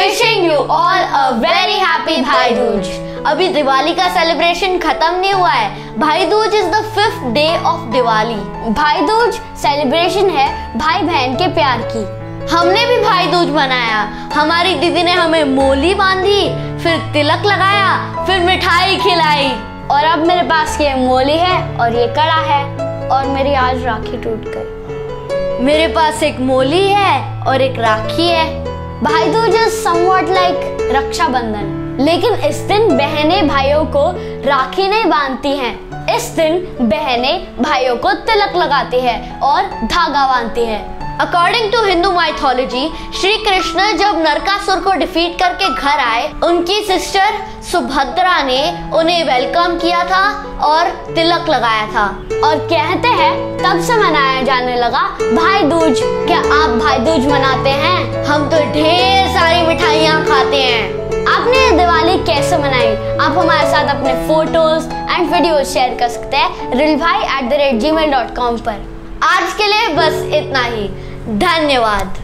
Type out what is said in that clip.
Wishing you all a very happy Bhai Dooj. अभी दिवाली का celebration खत्म नहीं हुआ है। Bhai Dooj is the 5th day of Diwali. Bhai Dooj celebration है भाई बहन के प्यार की। हमने भी भाई दूज मनाया। हमारी दीदी ने हमें मोली बांधी, फिर तिलक लगाया, फिर मिठाई खिलाई। और अब मेरे पास ये मोली है और ये कड़ा है और मेरी आज राखी टूट गई। मेरे पास एक मोली है और एक राखी है। Bhai Dooj is somewhat like Rakshabandhan, लेकिन इस दिन बहनें भाइयों को राखी नहीं बांधती हैं। इस दिन बहनें भाइयों को तिलक लगाती है और धागा बांधती है। According to Hindu mythology, Shri Krishna जब नरकासुर को डिफीट करके घर आए, उनकी सिस्टर सुभद्रा ने उन्हें वेलकम किया था और तिलक लगाया था। और कहते हैं तब से मनाया जाने लगा भाई दूज। क्या आप भाई दूज मनाते हैं? हम तो ढेर सारी मिठाइयाँ खाते हैं। आपने दिवाली कैसे मनाई? आप हमारे साथ अपने फोटोज एंड वीडियोज शेयर कर सकते हैं rilbhai@gmail.com पर। आज के लिए बस इतना ही। धन्यवाद।